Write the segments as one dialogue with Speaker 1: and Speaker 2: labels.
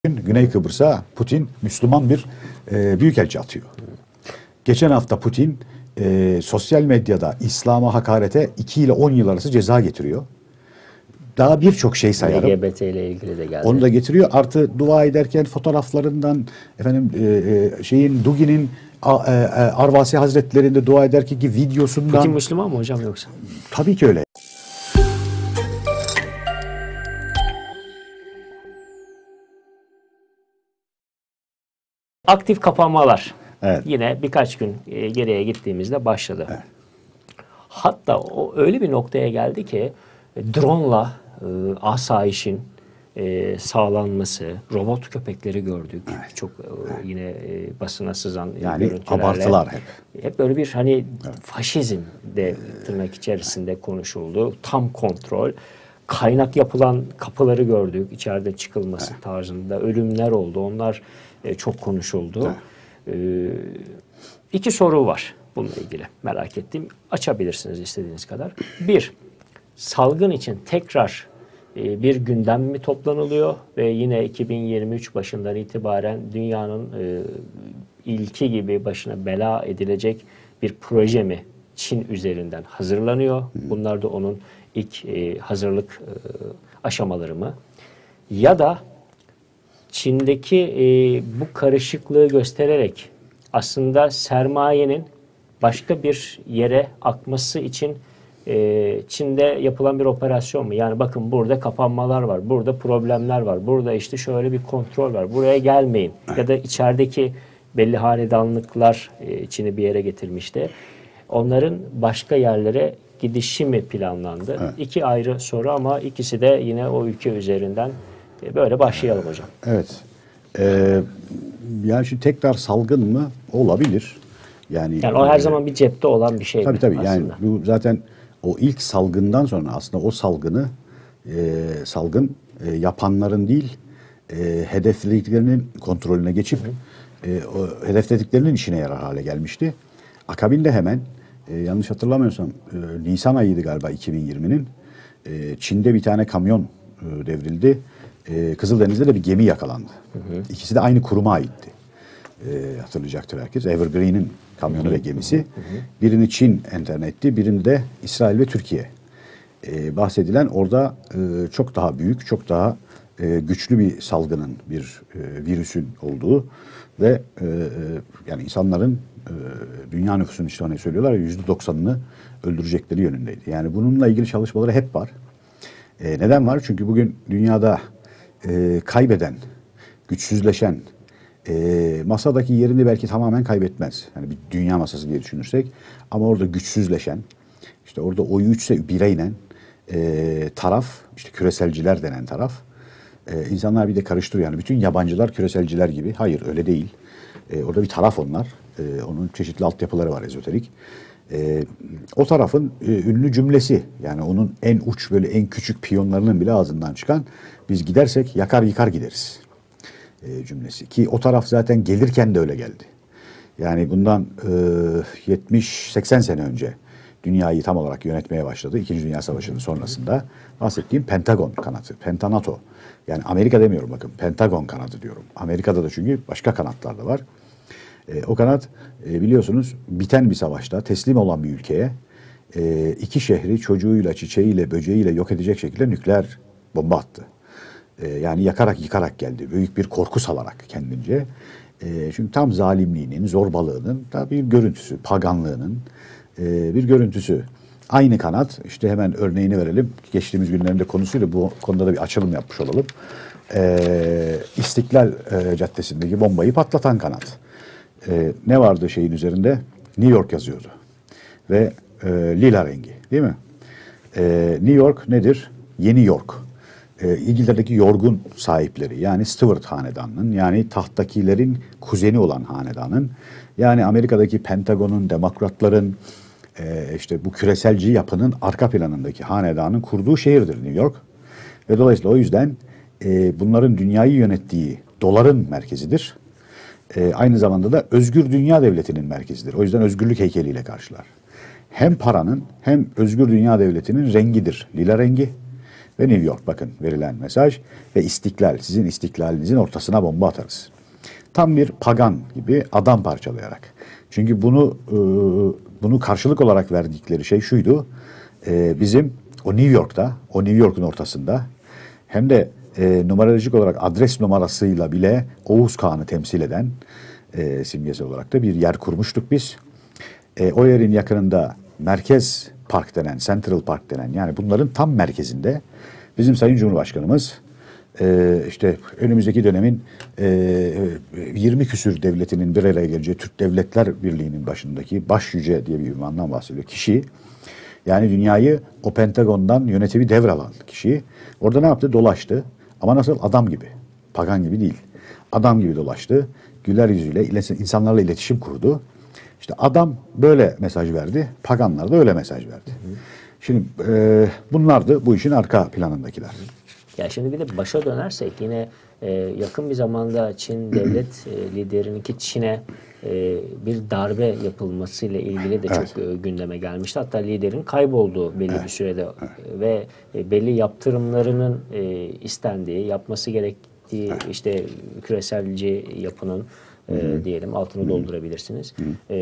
Speaker 1: Güney Kıbrıs'a Putin Müslüman bir büyükelçi atıyor. Geçen hafta Putin sosyal medyada İslam'a hakarete 2 ile 10 yıl arası ceza getiriyor. Daha birçok şey sayarım.
Speaker 2: LGBT ile ilgili de geldi.
Speaker 1: Onu da getiriyor. Artı dua ederken fotoğraflarından Dugin'in Arvasi Hazretleri'nde dua ederken ki videosundan.
Speaker 2: Putin Müslüman mı hocam yoksa?
Speaker 1: Tabii ki öyle.
Speaker 2: Aktif kapanmalar.
Speaker 1: Evet.
Speaker 2: Yine birkaç gün geriye gittiğimizde başladı.
Speaker 1: Evet.
Speaker 2: Hatta o öyle bir noktaya geldi ki drone'la asayişin sağlanması, robot köpekleri gördük.
Speaker 1: Evet.
Speaker 2: Çok yine basına sızan
Speaker 1: Yani
Speaker 2: görüntülerle.
Speaker 1: abartılar hep.
Speaker 2: Hep böyle bir hani faşizm de tırnak içerisinde konuşuldu. Tam kontrol. Kaynak yapılan kapıları gördük. İçeride çıkılması tarzında. Ölümler oldu. Onlar çok konuşuldu. İki soru var bununla ilgili. Merak ettiğim. Açabilirsiniz istediğiniz kadar. Bir, salgın için tekrar bir gündem mi toplanılıyor ve yine 2023 başından itibaren dünyanın ilki gibi başına bela edilecek bir proje mi Çin üzerinden hazırlanıyor? Bunlar da onun ilk hazırlık aşamaları mı? Ya da Çin'deki bu karışıklığı göstererek aslında sermayenin başka bir yere akması için Çin'de yapılan bir operasyon mu? Yani bakın burada kapanmalar var, burada problemler var, burada işte şöyle bir kontrol var, buraya gelmeyin. Ya da içerideki belli hanedanlıklar Çin'i bir yere getirmişti. Onların başka yerlere gidişi mi planlandı? Evet. İki ayrı soru ama ikisi de yine o ülke üzerinden. Böyle başlayalım hocam.
Speaker 1: Evet. Yani şimdi tekrar salgın mı? Olabilir. Yani
Speaker 2: o her zaman bir cepte olan bir şey.
Speaker 1: Tabii
Speaker 2: aslında.
Speaker 1: yani bu zaten o ilk salgından sonra aslında o salgın yapanların değil hedeflediklerinin kontrolüne geçip o hedeflediklerinin işine yarar hale gelmişti. Akabinde hemen yanlış hatırlamıyorsam Nisan ayıydı galiba 2020'nin Çin'de bir tane kamyon devrildi. Kızıldeniz'de de bir gemi yakalandı. İkisi de aynı kuruma aitti. Hatırlayacaktır herkes. Evergreen'in kamyonu ve gemisi. Birini Çin enterne etti, birini de İsrail ve Türkiye. Bahsedilen orada çok daha büyük, çok daha güçlü bir salgının, bir virüsün olduğu ve yani insanların dünya nüfusunun işte hani söylüyorlar ya %90'ını öldürecekleri yönündeydi. Yani bununla ilgili çalışmaları hep var. Neden var? Çünkü bugün dünyada kaybeden, güçsüzleşen, masadaki yerini belki tamamen kaybetmez. Yani bir dünya masası diye düşünürsek. Ama orada güçsüzleşen, işte orada oyu 3'e 1'e inen taraf, işte küreselciler denen taraf. İnsanlar bir de karıştırıyor. Yani bütün yabancılar küreselciler gibi. Hayır öyle değil. Orada bir taraf onlar. Onun çeşitli altyapıları var ezoterik. O tarafın ünlü cümlesi, yani onun en uç böyle en küçük piyonlarının bile ağzından çıkan biz gidersek yakar yıkar gideriz cümlesi. Ki o taraf zaten gelirken de öyle geldi. Yani bundan 70-80 sene önce dünyayı tam olarak yönetmeye başladı. İkinci Dünya Savaşı'nın sonrasında bahsettiğim Pentagon kanadı, Pentanato. Yani Amerika demiyorum bakın, Pentagon kanadı diyorum. Amerika'da da çünkü başka kanatlar da var. O kanat biliyorsunuz biten bir savaşta teslim olan bir ülkeye 2 şehri çocuğuyla, çiçeğiyle, böceğiyle yok edecek şekilde nükleer bomba attı. Yani yakarak yıkarak geldi. Büyük bir korku salarak kendince. Çünkü tam zalimliğinin, zorbalığının da bir görüntüsü, paganlığının bir görüntüsü. Aynı kanat, işte hemen örneğini verelim. Geçtiğimiz günlerinde konusuyla bu konuda da bir açılım yapmış olalım. İstiklal Caddesi'ndeki bombayı patlatan kanat. Ne vardı şeyin üzerinde? New York yazıyordu. Ve lila rengi, değil mi? New York nedir? Yeni York. İngiltere'deki York'un sahipleri, yani Stuart hanedanının, yani tahttakilerin kuzeni olan hanedanın, yani Amerika'daki Pentagon'un, demokratların, işte bu küreselci yapının arka planındaki hanedanın kurduğu şehirdir New York. Ve dolayısıyla o yüzden bunların dünyayı yönettiği doların merkezidir. Aynı zamanda da özgür dünya devletinin merkezidir. O yüzden özgürlük heykeliyle karşılar. Hem paranın hem özgür dünya devletinin rengidir lila rengi ve New York. Bakın verilen mesaj ve istiklal, sizin istiklalinizin ortasına bomba atarız. Tam bir pagan gibi adam parçalayarak. Çünkü bunu karşılık olarak verdikleri şey şuydu. Bizim o New York'ta, o New York'un ortasında hem de numerolojik olarak adres numarasıyla bile Oğuz Kağan'ı temsil eden simgesel olarak da bir yer kurmuştuk biz. O yerin yakınında Merkez Park denen, Central Park denen, yani bunların tam merkezinde bizim Sayın Cumhurbaşkanımız işte önümüzdeki dönemin 20 küsür devletinin bir araya geleceği Türk Devletler Birliği'nin başındaki başyüce diye bir ünvandan bahsediyor kişi. Yani dünyayı o Pentagon'dan yönetimi devralan kişi. Orada ne yaptı? Dolaştı. Ama nasıl? Adam gibi. Pagan gibi değil. Adam gibi dolaştı. Güler yüzüyle insanlarla iletişim kurdu. İşte adam böyle mesaj verdi. Paganlar da öyle mesaj verdi. Şimdi bunlardı bu işin arka planındakiler.
Speaker 2: Ya şimdi bir de başa dönersek yine yakın bir zamanda Çin devlet liderininki Çin'e bir darbe yapılmasıyla ilgili de çok gündeme gelmişti. Hatta liderin kaybolduğu belli bir sürede ve belli yaptırımlarının istendiği, yapması gerektiği işte küreselci yapının diyelim altını doldurabilirsiniz.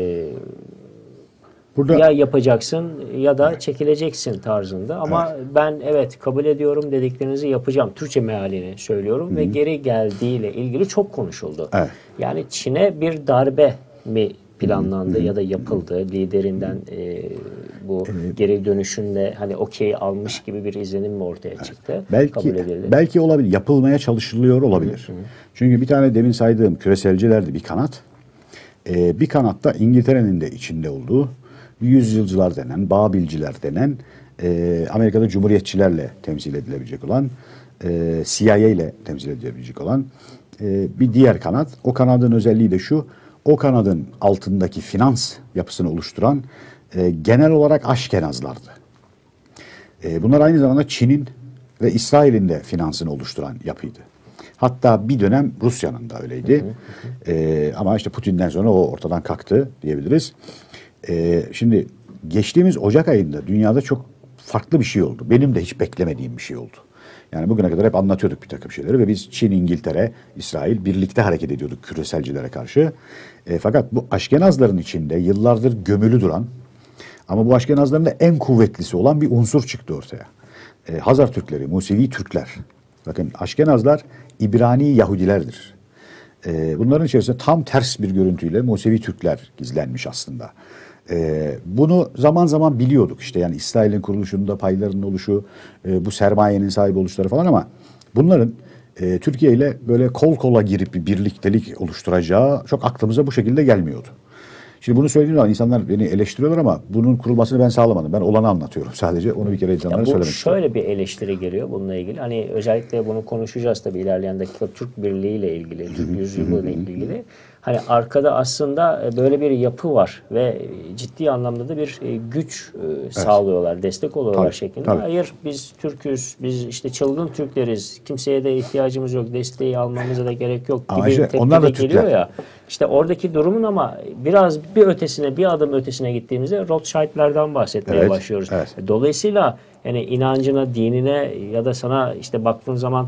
Speaker 2: Burada ya yapacaksın ya da çekileceksin tarzında ama ben evet kabul ediyorum dediklerinizi yapacağım. Türkçe mealini söylüyorum ve geri geldiğiyle ilgili çok konuşuldu. Yani Çin'e bir darbe mi planlandı ya da yapıldı liderinden bu geri dönüşünde hani okey almış gibi bir izlenim mi ortaya çıktı?
Speaker 1: Belki olabilir. Yapılmaya çalışılıyor olabilir. Çünkü bir tane demin saydığım küreselcilerdi bir kanat. Bir kanatta İngiltere'nin de içinde olduğu yüzyılcılar denen, Babilciler denen, Amerika'da Cumhuriyetçilerle temsil edilebilecek olan, CIA ile temsil edilebilecek olan bir diğer kanat. O kanadın özelliği de şu, o kanadın altındaki finans yapısını oluşturan genel olarak Aşkenazlardı. Bunlar aynı zamanda Çin'in ve İsrail'in de finansını oluşturan yapıydı. Hatta bir dönem Rusya'nın da öyleydi. Ama işte Putin'den sonra o ortadan kalktı diyebiliriz. Şimdi geçtiğimiz Ocak ayında dünyada çok farklı bir şey oldu. Benim de hiç beklemediğim bir şey oldu. Yani bugüne kadar hep anlatıyorduk bir takım şeyleri ve biz Çin, İngiltere, İsrail birlikte hareket ediyorduk küreselcilere karşı. Fakat bu Aşkenazların içinde yıllardır gömülü duran ama bu Aşkenazların da en kuvvetlisi olan bir unsur çıktı ortaya. Hazar Türkleri, Musevi Türkler. Bakın Aşkenazlar İbrani Yahudilerdir. Bunların içerisinde tam ters bir görüntüyle Musevi Türkler gizlenmiş aslında. Bunu zaman zaman biliyorduk işte yani İsrail'in kuruluşunda paylarının oluşu, bu sermayenin sahibi oluşları falan ama bunların Türkiye ile böyle kol kola girip bir birliktelik oluşturacağı çok aklımıza bu şekilde gelmiyordu. Şimdi bunu söylediğim zaman insanlar beni eleştiriyorlar ama bunun kurulmasını ben sağlamadım. Ben olanı anlatıyorum sadece. Onu bir kere insanlara söylemek istiyorum.
Speaker 2: Şöyle bir eleştiri geliyor bununla ilgili. Hani özellikle bunu konuşacağız tabii ilerleyen dakika Türk Birliği ile ilgili, Türk yüzyılı ile ilgili. Hani arkada aslında böyle bir yapı var ve ciddi anlamda da bir güç sağlıyorlar, destek oluyorlar şeklinde.
Speaker 1: Tabii.
Speaker 2: Hayır biz Türk'üz, biz işte çılgın Türkleriz, kimseye de ihtiyacımız yok, desteği almamıza da gerek yok gibi bir tepki de geliyor ya. İşte oradaki durumun ama biraz bir ötesine, bir adım ötesine gittiğimizde Rothschild'lerden bahsetmeye başlıyoruz. Dolayısıyla yani inancına, dinine ya da sana işte baktığın zaman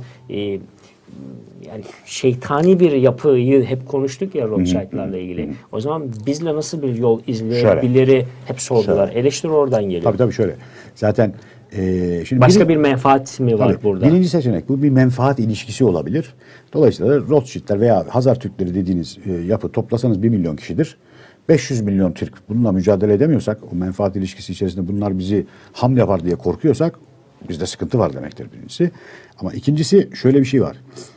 Speaker 2: yani şeytani bir yapıyı hep konuştuk ya Rothschild'larla ilgili. O zaman bizle nasıl bir yol izleyebiliri hep sordular. Eleştiri oradan geliyor.
Speaker 1: Tabii şöyle. Zaten
Speaker 2: şimdi başka bir menfaat mi var burada?
Speaker 1: Birinci seçenek bu bir menfaat ilişkisi olabilir. Dolayısıyla Rothschildler veya Hazar Türkleri dediğiniz yapı toplasanız 1 milyon kişidir. 500 milyon Türk bununla mücadele edemiyorsak, o menfaat ilişkisi içerisinde bunlar bizi ham yapar diye korkuyorsak bizde sıkıntı var demektir birincisi. Ama ikincisi şöyle bir şey var.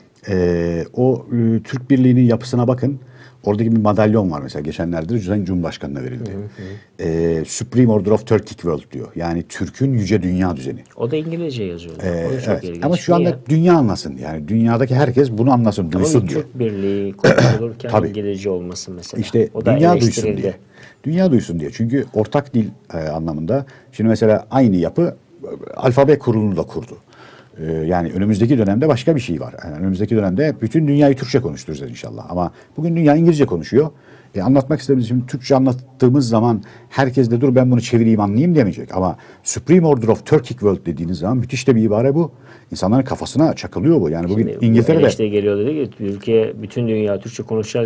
Speaker 1: Türk Birliği'nin yapısına bakın. Oradaki bir madalyon var mesela geçenlerde Sayın Cumhurbaşkanı'na verildi. Supreme Order of Turkic World diyor. Yani Türk'ün yüce dünya düzeni.
Speaker 2: O da İngilizce yazıyor.
Speaker 1: Ama şu anda dünya anlasın. Yani dünyadaki herkes bunu anlasın, duysun diyor.
Speaker 2: Türk Birliği konuşulurken İngilizce olması mesela.
Speaker 1: İşte o da dünya duysun diye. Dünya duysun diye. Çünkü ortak dil anlamında. Şimdi mesela aynı yapı alfabe kurulunu da kurdu. Yani önümüzdeki dönemde başka bir şey var. Yani önümüzdeki dönemde bütün dünyayı Türkçe konuşturacağız inşallah. Ama bugün dünya İngilizce konuşuyor. Anlatmak istediğimiz, şimdi Türkçe anlattığımız zaman herkes de dur ben bunu çevireyim anlayayım demeyecek. Ama Supreme Order of Turkic World dediğiniz zaman müthiş de bir ibare bu. İnsanların kafasına çakılıyor bu. Yani bugün
Speaker 2: Şimdi
Speaker 1: İngiltere'de...
Speaker 2: eleştiri geliyor dedi ki Türkiye, bütün dünya Türkçe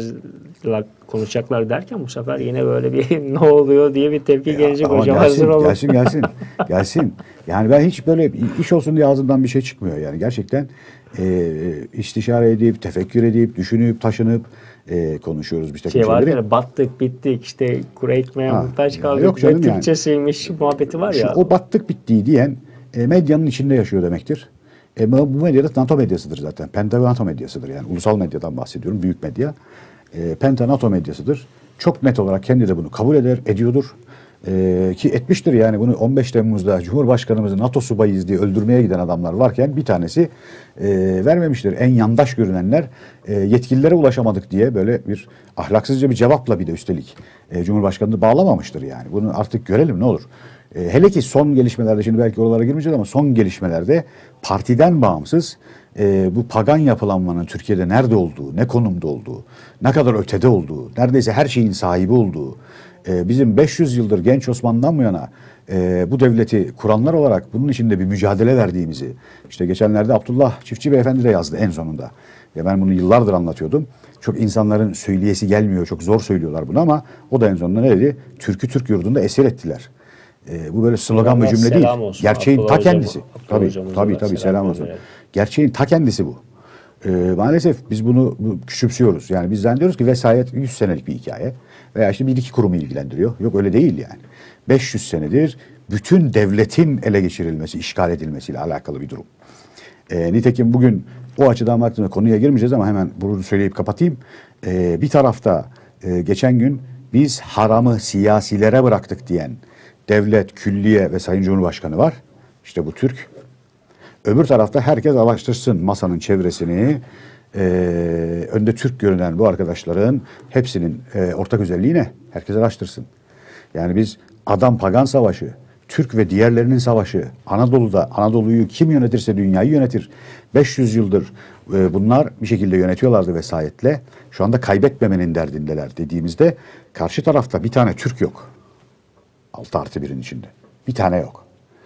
Speaker 2: konuşacaklar derken bu sefer yine böyle bir ne oluyor diye bir tepki gelecek hocam. Hazır olun.
Speaker 1: Gelsin. Yani ben hiç böyle iş olsun diye ağzımdan bir şey çıkmıyor. Yani gerçekten istişare edip, tefekkür edip, düşünüp, taşınıp konuşuyoruz bir takım
Speaker 2: var
Speaker 1: şeyleri.
Speaker 2: ya, battık bittik işte kuru ekmeğe muhtaç kaldık.
Speaker 1: Yok canım yani.
Speaker 2: Türkçesiymiş muhabbeti var ya.
Speaker 1: O battık bittiği diyen medyanın içinde yaşıyor demektir. Bu medya da NATO medyasıdır zaten. Penta-NATO medyasıdır yani. Ulusal medyadan bahsediyorum. Büyük medya. Penta-NATO medyasıdır. Çok net olarak kendi de bunu kabul ediyordur. Ki etmiştir yani bunu 15 Temmuz'da Cumhurbaşkanımızı NATO subayıyız diye öldürmeye giden adamlar varken bir tanesi vermemiştir. En yandaş görünenler yetkililere ulaşamadık diye böyle bir ahlaksızca bir cevapla bir de üstelik Cumhurbaşkanı'nı bağlamamıştır yani. Bunu artık görelim ne olur. Hele ki son gelişmelerde, şimdi belki oralara girmeyeceğiz ama son gelişmelerde partiden bağımsız bu pagan yapılanmanın Türkiye'de nerede olduğu, ne konumda olduğu, ne kadar ötede olduğu, neredeyse her şeyin sahibi olduğu, bizim 500 yıldır genç Osmanlı'dan bu yana bu devleti kuranlar olarak bunun içinde bir mücadele verdiğimizi, işte geçenlerde Abdullah Çiftçi Beyefendi de yazdı en sonunda. Ben bunu yıllardır anlatıyordum. Çok insanların söyleyesi gelmiyor, çok zor söylüyorlar bunu ama o da en sonunda ne dedi? Türk'ü Türk yurdunda esir ettiler. Bu böyle slogan bir cümle değil.
Speaker 2: Olsun.
Speaker 1: Gerçeğin
Speaker 2: Abdullah
Speaker 1: ta kendisi.
Speaker 2: Tabii
Speaker 1: Selam olsun. Gerçeğin ta kendisi bu. Maalesef biz bunu küçümsüyoruz. Yani biz zannediyoruz ki vesayet 100 senelik bir hikaye. Veya işte bir iki kurumu ilgilendiriyor. Yok öyle değil yani. 500 senedir bütün devletin ele geçirilmesi, işgal edilmesiyle alakalı bir durum. Nitekim bugün o açıdan baktığımda konuya girmeyeceğiz ama hemen bunu söyleyip kapatayım. Bir tarafta geçen gün biz haramı siyasilere bıraktık diyen devlet, külliye ve Sayın Cumhurbaşkanı var. İşte bu Türk. Öbür tarafta herkes araştırsın masanın çevresini. Önde Türk görünen bu arkadaşların hepsinin ortak özelliği ne? Herkes araştırsın. Yani biz adam pagan savaşı, Türk ve diğerlerinin savaşı, Anadolu'yu kim yönetirse dünyayı yönetir. 500 yıldır bunlar bir şekilde yönetiyorlardı vesayetle. Şu anda kaybetmemenin derdindeler dediğimizde karşı tarafta bir tane Türk yok. 6+1'in içinde. Bir tane yok.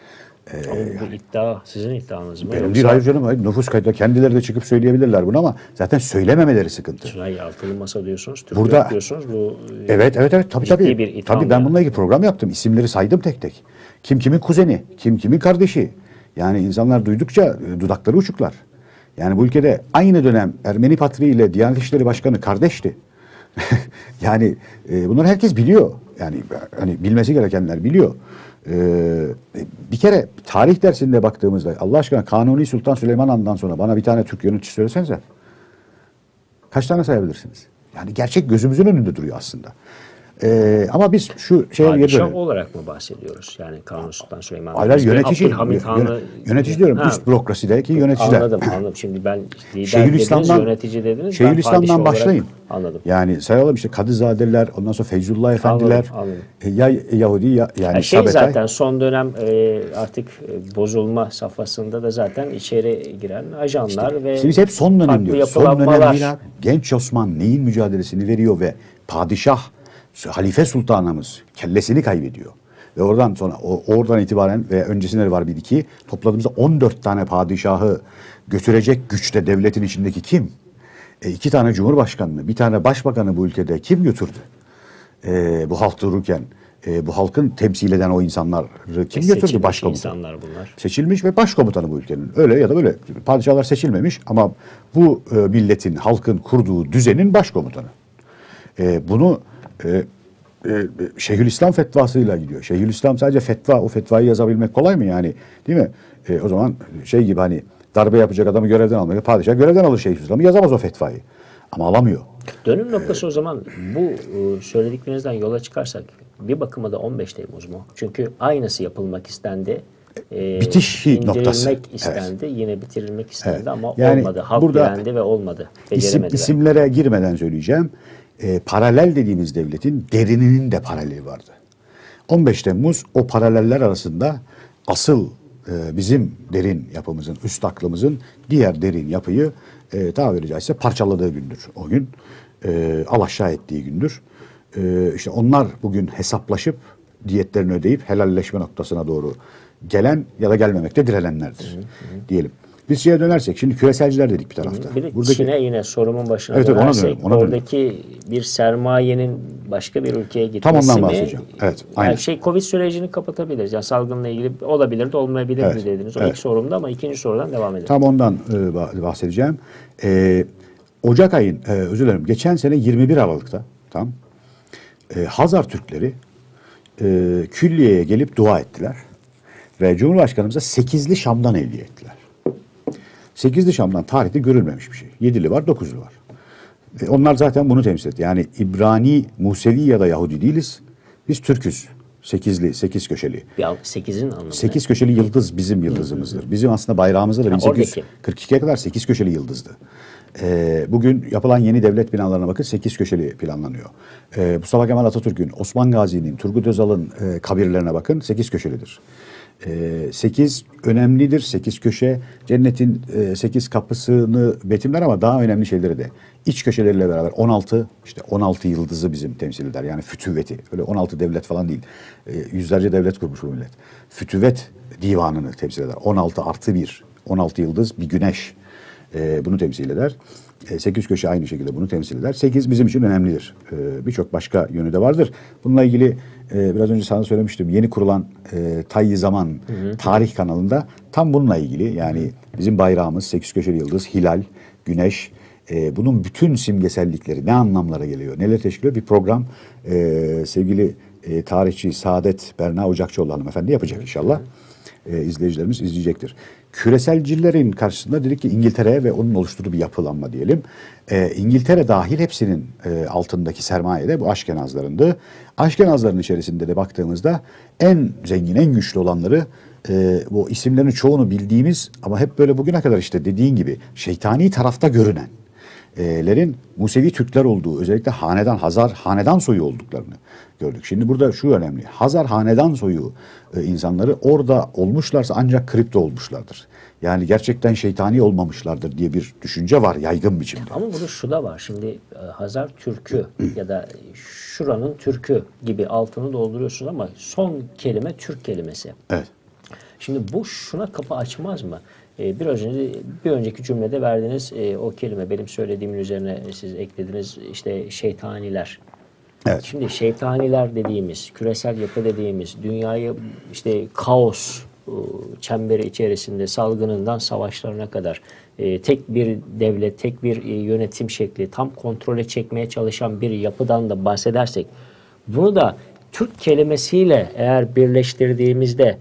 Speaker 2: Bu iddia sizin iddianız mı?
Speaker 1: Benim değil, hayır canım. Hayır. Nüfus kaydı kendileri de çıkıp söyleyebilirler bunu ama zaten söylememeleri sıkıntı.
Speaker 2: Hayır, altılı masa diyorsunuz, Türk
Speaker 1: burada,
Speaker 2: yok diyorsunuz. Bu
Speaker 1: evet tabii.
Speaker 2: Bir itham
Speaker 1: Tabii ben
Speaker 2: yani.
Speaker 1: bununla ilgili program yaptım. İsimleri saydım tek tek. Kim kimin kuzeni, kim kimin kardeşi. Yani insanlar duydukça dudakları uçuklar. Yani bu ülkede aynı dönem Ermeni Patriği ile Diyanet İşleri Başkanı kardeşti. Yani bunları herkes biliyor. Yani hani bilmesi gerekenler biliyor. Bir kere tarih dersinde baktığımızda Allah aşkına Kanuni Sultan Süleyman Han'dan sonra bana bir tane Türk yönetici söylesenize. Kaç tane sayabilirsiniz? Yani gerçek gözümüzün önünde duruyor aslında. Ama biz şu şeye geri dönelim.
Speaker 2: Padişah olarak mı bahsediyoruz? Yani Kanuni Sultan Süleyman.
Speaker 1: Hayır, yönetici.
Speaker 2: Abdülhamit Han'ı...
Speaker 1: Yönetici diyorum. Üst bürokrasideki yöneticiler.
Speaker 2: Anladım. Şimdi ben lider dediniz, yönetici dediniz.
Speaker 1: Şeyhülislam'dan başlayın.
Speaker 2: Anladım.
Speaker 1: Yani sayalım işte Kadızadeler, ondan sonra Feyzullah Efendiler.
Speaker 2: Anladım.
Speaker 1: Ya Yahudi ya yani
Speaker 2: şey
Speaker 1: Sabetay.
Speaker 2: Zaten son dönem artık bozulma safhasında da zaten içeri giren ajanlar ve
Speaker 1: biz hep son dönem diyoruz. Son dönem
Speaker 2: yapılanmalar.
Speaker 1: değil abi. Genç Osman neyin mücadelesini veriyor ve padişah Halife Sultanımız kellesini kaybediyor. Ve oradan sonra oradan itibaren ve öncesinde de var bir iki topladığımızda 14 tane padişahı götürecek güçte devletin içindeki kim? 2 tane cumhurbaşkanını, bir tane başbakanı bu ülkede kim götürdü? Bu halk dururken bu halkın temsil eden o insanları kim götürdü? Başkomutan.
Speaker 2: İnsanlar bunlar.
Speaker 1: Seçilmiş ve başkomutanı bu ülkenin. Öyle ya da böyle. Padişahlar seçilmemiş ama bu milletin, halkın kurduğu düzenin başkomutanı. Bunu Şeyhülislam fetvasıyla gidiyor. Şeyhülislam sadece fetva, o fetvayı yazabilmek kolay mı yani? Değil mi? O zaman şey gibi hani darbe yapacak adamı görevden almıyor. Padişah görevden alır Şeyhülislam'ı, yazamaz o fetvayı. Ama alamıyor.
Speaker 2: Dönüm noktası o zaman bu söylediklerinizden yola çıkarsak bir bakıma da 15 Temmuz mu? Çünkü aynısı yapılmak istendi.
Speaker 1: Bitiş noktası.
Speaker 2: İndirilmek istendi. Evet. Yine bitirilmek istendi ama
Speaker 1: yani
Speaker 2: olmadı. Halk direndi ve olmadı. Beceremediler.
Speaker 1: İsimlere girmeden söyleyeceğim. Paralel dediğimiz devletin derininin de paraleli vardı. 15 Temmuz o paraleller arasında asıl bizim derin yapımızın, üst aklımızın diğer derin yapıyı tabiri caizse parçaladığı gündür. O gün alaşağı ettiği gündür. işte onlar bugün hesaplaşıp diyetlerini ödeyip helalleşme noktasına doğru gelen ya da gelmemekte direnenlerdir diyelim. Biz şeye dönersek, şimdi küreselciler dedik bir tarafta.
Speaker 2: Bir de Çin'e yine sorumun başına
Speaker 1: Evet, ona
Speaker 2: dönersek,
Speaker 1: dönelim, ona
Speaker 2: oradaki bir sermayenin başka bir ülkeye gitmesi
Speaker 1: Tam ondan
Speaker 2: mi?
Speaker 1: bahsedeceğim. Evet, aynen.
Speaker 2: Yani Covid sürecini kapatabiliriz. Yani salgınla ilgili olabilir de olmayabilir
Speaker 1: Evet,
Speaker 2: mi dediniz. O
Speaker 1: evet.
Speaker 2: ilk sorumda ama ikinci sorudan devam edelim.
Speaker 1: Tam ondan bahsedeceğim. Ocak ayın, özür dilerim, geçen sene 21 Aralık'ta Hazar Türkleri külliyeye gelip dua ettiler. Ve Cumhurbaşkanımıza 8'li Şam'dan hediye ettiler. 8'li Şam'dan tarihte görülmemiş bir şey. 7'li var, 9'lu var. Onlar zaten bunu temsil etti. Yani İbrani, Musevi ya da Yahudi değiliz. Biz Türk'üz. 8'li, 8 köşeli.
Speaker 2: Ya 8'in anlamı.
Speaker 1: 8 köşeli yıldız bizim yıldızımızdır. Bizim aslında bayrağımızda da 1842'ye kadar 8 köşeli yıldızdı. Bugün yapılan yeni devlet binalarına bakın, 8 köşeli planlanıyor. Mustafa Kemal Atatürk'ün, Osman Gazi'nin, Turgut Özal'ın kabirlerine bakın, 8 köşelidir. 8 önemlidir. 8 köşe cennetin 8 kapısını betimler ama daha önemli şeyleri de iç köşeleriyle beraber 16 yıldızı bizim temsil eder. Yani fütüvveti. Öyle 16 devlet falan değil. Yüzlerce devlet kurmuş bu millet. Fütüvvet divanını temsil eder. 16 artı 1. 16 yıldız bir güneş. Bunu temsil eder. 8 köşe aynı şekilde bunu temsil eder. 8 bizim için önemlidir. Birçok başka yönü de vardır. Bununla ilgili biraz önce sana söylemiştim. Yeni kurulan Tayyi Zaman Tarih kanalında tam bununla ilgili, yani bizim bayrağımız 8 köşeli yıldız, hilal, güneş, bunun bütün simgesellikleri ne anlamlara geliyor, neler teşkil ediyor bir program sevgili tarihçi Saadet Berna Ocakçıoğlu hanımefendi yapacak inşallah. İzleyicilerimiz izleyecektir. Küreselcilerin karşısında dedik ki İngiltere ve onun oluşturduğu bir yapılanma diyelim. İngiltere dahil hepsinin altındaki sermaye de bu Aşkenazlarındı. Aşkenazların içerisinde de baktığımızda en zengin, en güçlü olanları, bu isimlerin çoğunu bildiğimiz ama hep böyle bugüne kadar işte dediğin gibi şeytani tarafta görünenlerin Musevi Türkler olduğu, özellikle Hazar hanedan soyu olduklarını gördük. Şimdi burada şu önemli. Hazar hanedan soyu insanları orada olmuşlarsa ancak kripto olmuşlardır. Yani gerçekten şeytani olmamışlardır diye bir düşünce var yaygın biçimde.
Speaker 2: Ama burada şu da var. Şimdi Hazar Türk'ü ya da şuranın Türk'ü gibi altını dolduruyorsun ama son kelime Türk kelimesi.
Speaker 1: Evet.
Speaker 2: Şimdi bu şuna kapı açmaz mı? Bir önceki cümlede verdiğiniz o kelime, benim söylediğimin üzerine siz eklediniz, işte şeytaniler.
Speaker 1: Evet.
Speaker 2: Şimdi şeytaniler dediğimiz, küresel yapı dediğimiz, dünyayı işte kaos çemberi içerisinde salgınından savaşlarına kadar tek bir devlet, tek bir yönetim şekli, tam kontrole çekmeye çalışan bir yapıdan da bahsedersek, bunu da Türk kelimesiyle eğer birleştirdiğimizde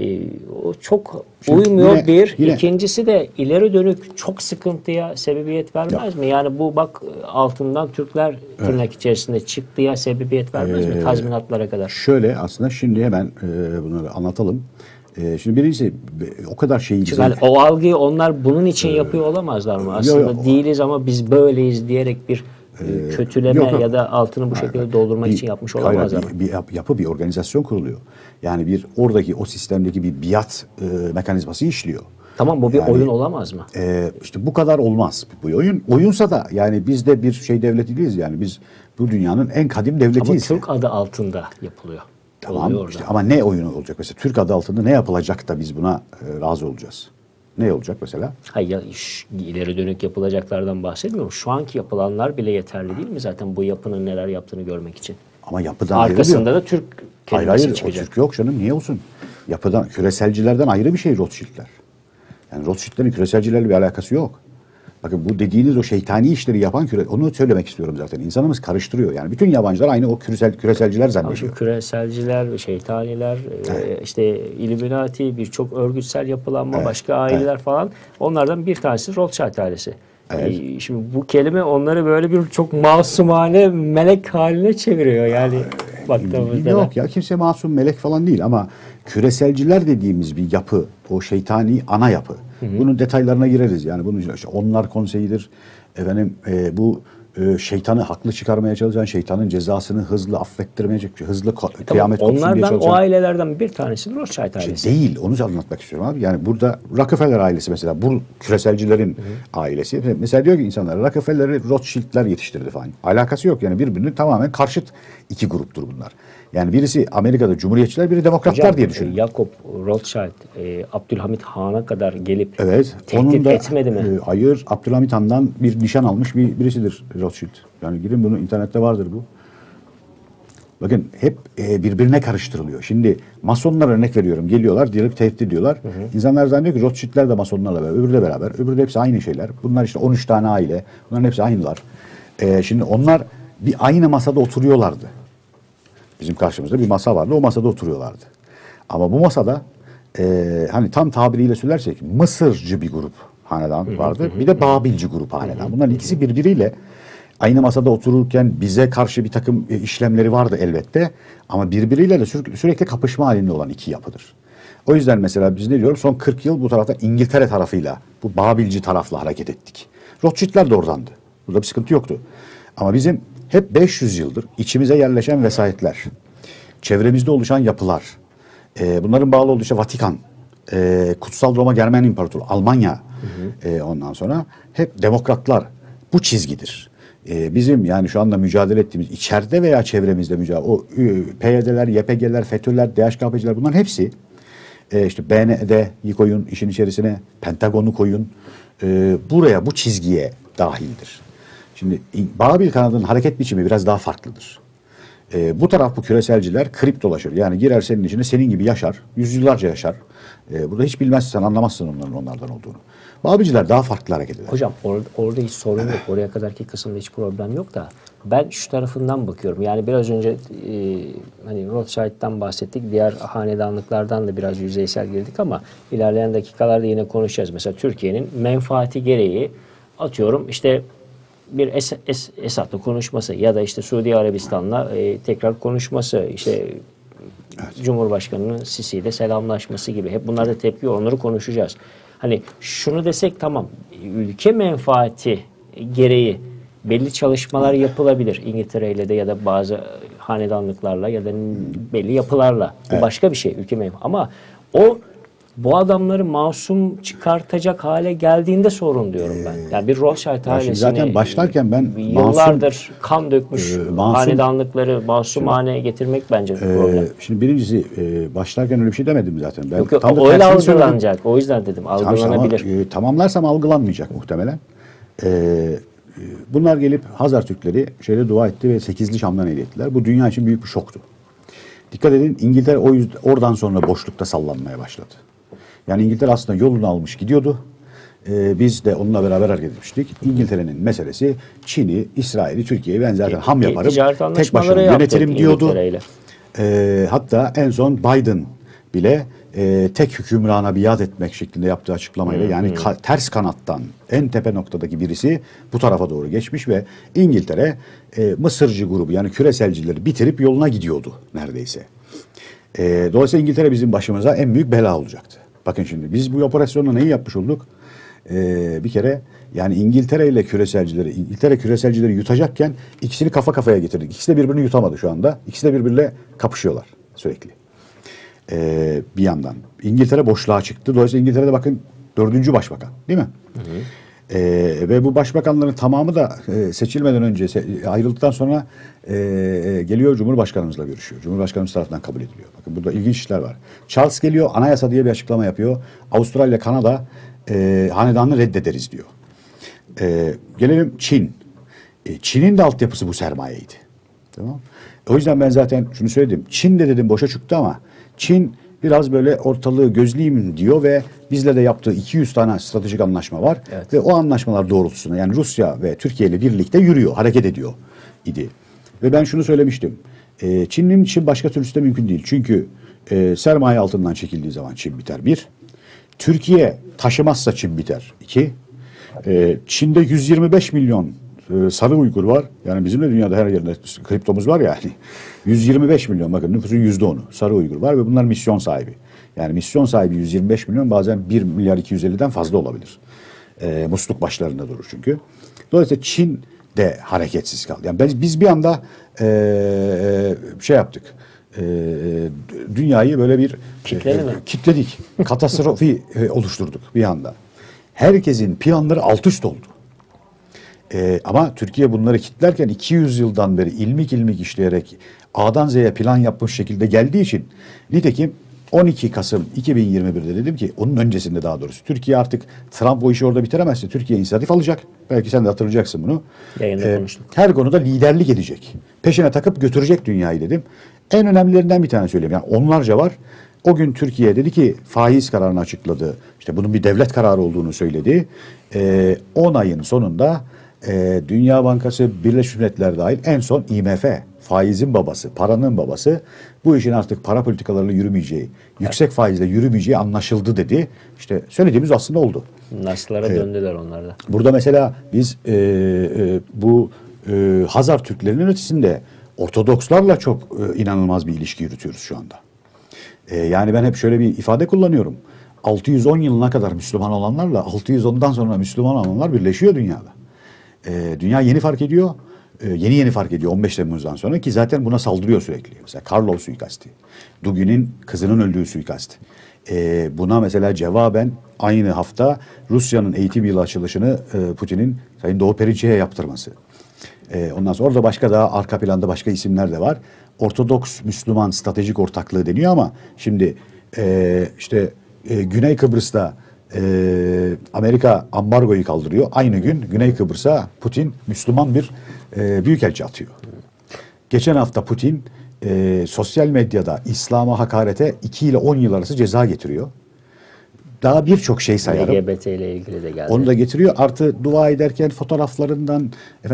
Speaker 2: o çok uymuyor yine. İkincisi de ileri dönük çok sıkıntıya sebebiyet vermez mi? Yani bu bak altından Türkler tırnak içerisinde çıktıya sebebiyet vermez mi? Tazminatlara kadar.
Speaker 1: Şöyle aslında şimdi hemen bunları anlatalım. Şimdi birincisi o kadar şeyi bize...
Speaker 2: Yani o algıyı onlar bunun için yapıyor olamazlar mı? Aslında değiliz ama biz böyleyiz diyerek bir kötüleme ya da altını bu şekilde doldurmak için yapmış olamazlar mı?
Speaker 1: Bir yapı, bir organizasyon kuruluyor. Yani oradaki o sistemdeki bir biat mekanizması işliyor.
Speaker 2: Tamam, bu bir oyun olamaz mı?
Speaker 1: İşte bu kadar olmaz bu oyun. Oyunsa da yani biz de bir devleti değiliz, yani biz bu dünyanın en kadim devletiyiz.
Speaker 2: Ama Türk adı altında yapılıyor.
Speaker 1: Tamam işte, ama ne oyunu olacak mesela? Türk adı altında ne yapılacak da biz buna razı olacağız? Ne olacak mesela?
Speaker 2: Hayır, ileri dönük yapılacaklardan bahsetmiyorum. Şu anki yapılanlar bile yeterli değil mi zaten bu yapının neler yaptığını görmek için?
Speaker 1: Ama yapıdan
Speaker 2: arkasında da Türk kelimesi
Speaker 1: hayır,
Speaker 2: çıkacak.
Speaker 1: O Türk yok canım, niye olsun? Yapıdan, küreselcilerden ayrı bir şey Rothschildler. Yani Rothschildlerin küreselcilerle bir alakası yok. Bakın bu dediğiniz o şeytani işleri yapan onu söylemek istiyorum zaten. İnsanımız karıştırıyor. Yani bütün yabancılar aynı o küreselciler zannediyor.
Speaker 2: Küreselciler, şeytaniler, işte Illuminati, birçok örgütsel yapılanma, başka aileler falan. Onlardan bir tanesi Rothschild ailesi. Evet. Şimdi bu kelime onları böyle bir çok masumane melek haline çeviriyor yani baktığımızda.
Speaker 1: Yok ya, kimse masum melek falan değil ama küreselciler dediğimiz bir yapı, o şeytani ana yapı. Bunun detaylarına gireriz yani. Bunun işte onlar konseyidir. Efendim bu şeytanı haklı çıkarmaya çalışan, şeytanın cezasını hızlı affettirmeyecek, hızlı kıyamet
Speaker 2: Tamam,
Speaker 1: kopsun diye
Speaker 2: onlardan,
Speaker 1: çalışan.
Speaker 2: o ailelerden bir tanesi Rothschild ailesi.
Speaker 1: Değil, onu anlatmak istiyorum abi. Yani burada Rockefeller ailesi mesela, bu küreselcilerin ailesi. Mesela diyor ki insanlar, Rockefeller'i Rothschild'ler yetiştirdi falan. Alakası yok yani, birbirinin tamamen karşıt iki gruptur bunlar. Yani birisi Amerika'da Cumhuriyetçiler, biri Demokratlar
Speaker 2: Hocam,
Speaker 1: diye düşünün.
Speaker 2: Jacob Rothschild, Abdülhamit Han'a kadar gelip
Speaker 1: Evet.
Speaker 2: tehdit
Speaker 1: Onun da,
Speaker 2: etmedi mi?
Speaker 1: hayır, Abdülhamit Han'dan bir nişan almış birisidir Rothschild. Yani gidin, bunu internette vardır bu. Bakın hep birbirine karıştırılıyor. Şimdi Masonlar, örnek veriyorum, geliyorlar direkt tehdit ediyorlar. İnsanlar zannediyor ki Rothschild'ler de Masonlarla beraber, öbürü de beraber. Öbürü de hepsi aynı şeyler. Bunlar işte 13 tane aile. Bunların hepsi aynılar. Şimdi onlar bir aynı masada oturuyorlardı. Bizim karşımızda bir masa vardı. O masada oturuyorlardı. Ama bu masada hani tam tabiriyle söylersek Mısırcı bir grup hanedan vardı. Bir de Babilci grup hanedan. Bunların ikisi birbiriyle aynı masada otururken bize karşı bir takım işlemleri vardı elbette. Ama birbiriyle de sürekli kapışma halinde olan iki yapıdır. O yüzden mesela biz ne diyoruz? Son 40 yıl bu tarafta İngiltere tarafıyla, bu Babilci tarafla hareket ettik. Rothschild'ler de oradandı. Burada bir sıkıntı yoktu. Ama bizim hep 500 yıldır içimize yerleşen vesayetler, çevremizde oluşan yapılar, bunların bağlı olduğu işte Vatikan, Kutsal Roma Germen İmparatoru, Almanya, ondan sonra hep demokratlar. Bu çizgidir. Bizim yani şu anda mücadele ettiğimiz, içeride veya çevremizde mücadele, o PYD'ler, YPG'ler, FETÖ'ler, DHKPC'ler, bunların hepsi işte BND'yi koyun işin içerisine, Pentagon'u koyun, buraya, bu çizgiye dahildir. Şimdi Babil kanadının hareket biçimi biraz daha farklıdır. Bu taraf, bu küreselciler kırıp dolaşır. Yani girer senin içine, senin gibi yaşar. Yüzyıllarca yaşar. Burada hiç bilmezsen anlamazsın onlardan olduğunu. Babilciler daha farklı hareket eder.
Speaker 2: Hocam orada hiç sorun yok. Oraya kadarki kısımda hiç problem yok da ben şu tarafından bakıyorum. Yani biraz önce hani Rothschild'den bahsettik. Diğer hanedanlıklardan da biraz yüzeysel girdik ama ilerleyen dakikalarda yine konuşacağız. Mesela Türkiye'nin menfaati gereği, atıyorum işte bir Esad'la konuşması ya da işte Suudi Arabistan'la tekrar konuşması, işte evet, Cumhurbaşkanı'nın Sisi ile selamlaşması gibi. Hep bunlarda tepki var. Onları konuşacağız. Hani şunu desek, tamam, ülke menfaati gereği belli çalışmalar yapılabilir. İngiltere ile de ya da bazı hanedanlıklarla ya da belli yapılarla. Bu evet, başka bir şey, ülke menfaati. Ama bu adamları masum çıkartacak hale geldiğinde sorun diyorum ben. Yani bir Rothschild ailesini
Speaker 1: zaten başlarken ben
Speaker 2: yıllardır kan dökmüş hanedanlıkları masum hale getirmek bence problem.
Speaker 1: Şimdi birincisi, başlarken öyle bir şey demedim zaten. Ben
Speaker 2: yok, öyle algılanacak. O yüzden dedim, algılanabilir.
Speaker 1: Tamamlarsam algılanmayacak muhtemelen. Bunlar gelip Hazar Türkleri şeyde dua etti ve 8'li Şam'dan elde ettiler. Bu dünya için büyük bir şoktu. Dikkat edin, İngiltere oradan sonra boşlukta sallanmaya başladı. Yani İngiltere aslında yolunu almış gidiyordu. Biz de onunla beraber hareket etmiştik. İngiltere'nin meselesi Çin'i, İsrail'i, Türkiye'yi ben zaten ham yaparım, tek başına yönetirim diyordu. Hatta en son Biden bile tek hükümrana biat etmek şeklinde yaptığı açıklamayla, yani ters kanattan en tepe noktadaki birisi bu tarafa doğru geçmiş ve İngiltere Mısırcı grubu, yani küreselcileri bitirip yoluna gidiyordu neredeyse. Dolayısıyla İngiltere bizim başımıza en büyük bela olacaktı. Bakın şimdi biz bu operasyonla neyi yapmış olduk? Bir kere yani İngiltere ile küreselcileri, İngiltere küreselcileri yutacakken ikisini kafa kafaya getirdik. İkisi de birbirini yutamadı şu anda. İkisi de birbiriyle kapışıyorlar sürekli. Bir yandan. İngiltere boşluğa çıktı. Dolayısıyla İngiltere'de bakın 4. başbakan, değil mi? Hı hı. Ve bu başbakanların tamamı da seçilmeden önce, ayrıldıktan sonra geliyor Cumhurbaşkanımızla görüşüyor. Cumhurbaşkanımız tarafından kabul ediliyor. Bakın burada ilginç işler var. Charles geliyor, anayasa diye bir açıklama yapıyor. Avustralya, Kanada hanedanını reddederiz diyor. Gelelim Çin. Çin'in de altyapısı bu sermayeydi. Tamam. O yüzden ben zaten şunu söyledim. Çin de dedim boşa çıktı ama Çin biraz böyle ortalığı gözleyeyim diyor ve bizle de yaptığı 200 tane stratejik anlaşma var. Evet. Ve o anlaşmalar doğrultusunda yani Rusya ve Türkiye ile birlikte yürüyor, hareket ediyor idi. Ve ben şunu söylemiştim. Çin'in için başka türlüsü de mümkün değil. Çünkü sermaye altından çekildiği zaman Çin biter. 1. Türkiye taşımazsa Çin biter. 2. Çin'de 125 milyon sarı Uygur var. Yani bizim de dünyada her yerde kriptomuz var ya. Yani 125 milyon, bakın nüfusun %10'u sarı Uygur var ve bunlar misyon sahibi. Yani misyon sahibi 125 milyon, bazen 1 milyar 250'den fazla olabilir. Musluk başlarında durur çünkü. Dolayısıyla Çin de hareketsiz kaldı. Yani biz bir anda şey yaptık. Dünyayı böyle bir kitledik. Katastrofi oluşturduk bir anda. Herkesin planları alt üst oldu. Ama Türkiye bunları kitlerken 200 yıldan beri ilmik işleyerek A'dan Z'ye plan yapmış şekilde geldiği için nitekim 12 Kasım 2021'de dedim ki onun öncesinde daha doğrusu Türkiye artık Trump o işi orada bitiremezse Türkiye inisiyatif alacak. Belki sen de hatırlayacaksın bunu. Her konuda liderlik edecek. Peşine takıp götürecek dünyayı dedim. En önemlilerinden bir tane söyleyeyim. Yani onlarca var. O gün Türkiye dedi ki faiz kararını açıkladı. İşte bunun bir devlet kararı olduğunu söyledi. 10 ayın sonunda Dünya Bankası, Birleşmiş Milletler dahil en son IMF, faizin babası, paranın babası bu işin artık para politikalarıyla yürümeyeceği, yüksek faizle yürümeyeceği anlaşıldı dedi. İşte söylediğimiz aslında oldu.
Speaker 2: Nasıllara döndüler onlar da.
Speaker 1: Burada mesela biz bu Hazar Türklerinin ötesinde Ortodokslarla çok inanılmaz bir ilişki yürütüyoruz şu anda. Yani ben hep şöyle bir ifade kullanıyorum. 610 yılına kadar Müslüman olanlarla 610'dan sonra Müslüman olanlar birleşiyor dünyada. Dünya yeni fark ediyor. Yeni fark ediyor 15 Temmuz'dan sonra ki zaten buna saldırıyor sürekli. Mesela Karlov suikasti. Dugin'in kızının öldüğü suikast. Buna mesela cevaben aynı hafta Rusya'nın eğitim yılı açılışını Putin'in Sayın Doğu Perinçek'e yaptırması. Ondan sonra orada başka daha arka planda başka isimler de var. Ortodoks Müslüman stratejik ortaklığı deniyor ama şimdi işte Güney Kıbrıs'ta Amerika ambargoyu kaldırıyor. Aynı gün Güney Kıbrıs'a Putin Müslüman bir büyükelçi atıyor. Geçen hafta Putin sosyal medyada İslam'a hakarete 2 ile 10 yıl arası ceza getiriyor. Daha birçok şey sayarım.
Speaker 2: LGBT ile ilgili de geldi.
Speaker 1: Onu da getiriyor. Artı dua ederken fotoğraflarından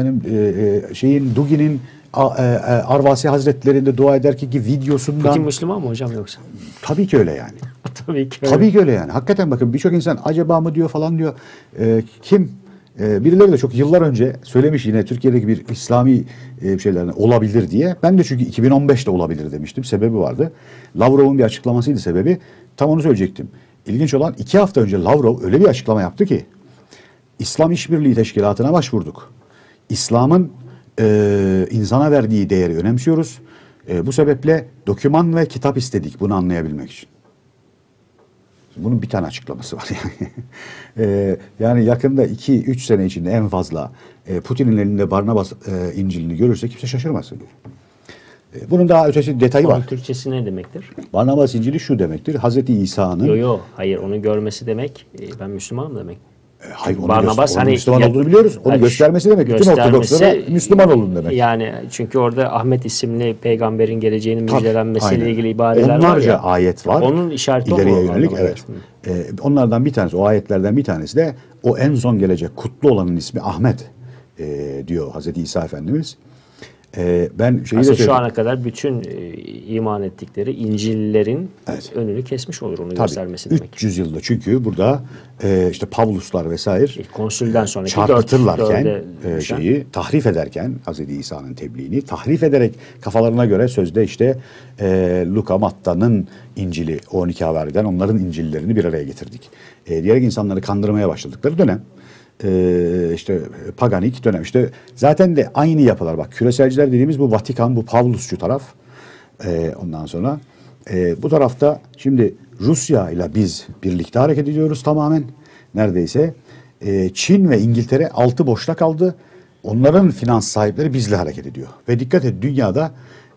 Speaker 1: Dugin'in Arvasi Hazretleri'nde dua ederken ki videosundan.
Speaker 2: Putin Müslüman mı hocam yoksa?
Speaker 1: Tabii ki öyle yani.
Speaker 2: Tabii ki öyle.
Speaker 1: Tabii ki öyle yani. Hakikaten bakın birçok insan acaba mı diyor falan diyor. Kim? Birileri de çok yıllar önce söylemiş yine Türkiye'deki bir İslami şeylerine olabilir diye. Ben de çünkü 2015'te olabilir demiştim. Sebebi vardı. Lavrov'un bir açıklamasıydı sebebi. Tam onu söyleyecektim. İlginç olan 2 hafta önce Lavrov öyle bir açıklama yaptı ki İslam İşbirliği Teşkilatı'na başvurduk. İslam'ın insana verdiği değeri önemsiyoruz. Bu sebeple doküman ve kitap istedik bunu anlayabilmek için. Bunun bir tane açıklaması var yani. Yani yakında 2-3 sene içinde en fazla Putin'in elinde Barnabas İncil'ini görürse kimse şaşırmasın. Bunun daha ötesi detayı var.
Speaker 2: Onun Türkçesi ne demektir?
Speaker 1: Barnabas İncil'i şu demektir. Hazreti İsa'nın...
Speaker 2: Hayır onu görmesi demek ben Müslümanım demek.
Speaker 1: Hayır,
Speaker 2: Barnabas
Speaker 1: hani Müslüman olduğunu biliyoruz. Onu göstermesi demek. Bütün Ortodokslara Müslüman olun demek.
Speaker 2: Yani çünkü orada Ahmet isimli peygamberin geleceğinin müjdelenmesiyle ilgili ibareler var ya.
Speaker 1: Onlarca ayet var.
Speaker 2: Onun işareti
Speaker 1: ileriye yönelik. Evet. Onlardan bir tanesi, o ayetlerden bir tanesi de o en son gelecek kutlu olanın ismi Ahmet diyor Hazreti İsa Efendimiz. Ben
Speaker 2: aslında şu ana kadar bütün iman ettikleri İncil'lerin önünü kesmiş olur onu göstermesi demek.
Speaker 1: 300 yılda çünkü burada işte Pavluslar vesaire
Speaker 2: konsülden sonraki
Speaker 1: çarpıtırlarken tahrif ederken Hazreti İsa'nın tebliğini tahrif ederek kafalarına göre sözde işte Luka Matta'nın İncil'i 12 haberden onların İncil'lerini bir araya getirdik. Diyerek insanları kandırmaya başladıkları dönem. İşte paganik dönem işte zaten de aynı yapılar bak küreselciler dediğimiz bu Vatikan bu Pavlusçu taraf ondan sonra bu tarafta şimdi Rusya ile biz birlikte hareket ediyoruz tamamen neredeyse Çin ve İngiltere altı boşta kaldı onların finans sahipleri bizle hareket ediyor ve dikkat et dünyada